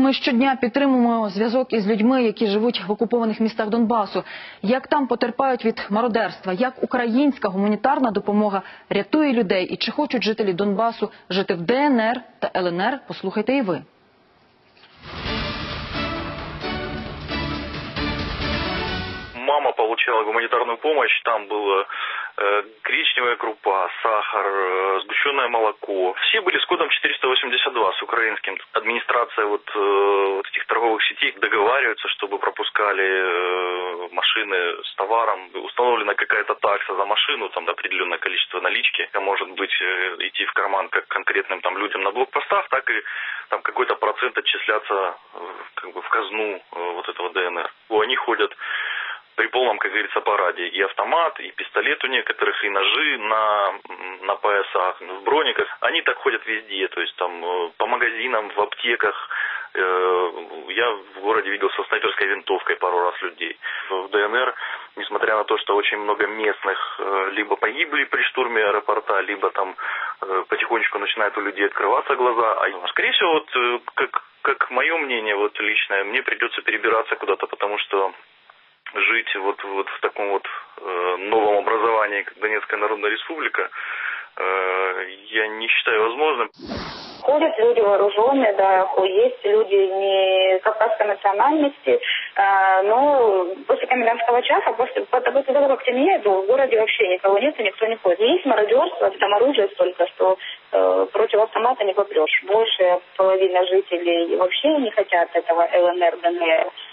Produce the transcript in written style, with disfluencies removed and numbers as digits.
Ми щодня підтримуємо зв'язок із людьми, які живуть в окупованих містах Донбасу. Як там потерпають від мародерства, як українська гуманітарна допомога рятує людей і чи хочуть жителі Донбасу жити в ДНР та ЛНР, послухайте і ви. Мама получала гуманитарную помощь, там была гречневая крупа, сахар, сгущенное молоко. Все были с кодом 482, с украинским. Администрация вот этих торговых сетей договаривается, чтобы пропускали машины с товаром. Установлена какая-то такса за машину, там определенное количество налички. Может быть идти в карман как конкретным там людям на блокпостах, так и там какой-то процент отчисляться как бы в казну вот этого ДНР. Они ходят при полном, как говорится, параде. И автомат, и пистолет у некоторых, и ножи на поясах, в брониках. Они так ходят везде, то есть там по магазинам, в аптеках. Я в городе видел со снайперской винтовкой пару раз людей. В ДНР, несмотря на то, что очень много местных либо погибли при штурме аэропорта, либо там потихонечку начинают у людей открываться глаза. А скорее всего, вот, как мое мнение вот личное, мне придется перебираться куда-то, потому что жить вот в таком вот новом образовании, как Донецкая Народная Республика, я не считаю возможным. Ходят люди вооруженные, да, есть люди не кавказской национальности, но после комендантского часа, после того, как темнеет, в городе вообще никого нет и никто не ходит. Есть мародерство, там оружие столько, что против автомата не попрешь. Больше половины жителей вообще не хотят этого ЛНР, ДНР.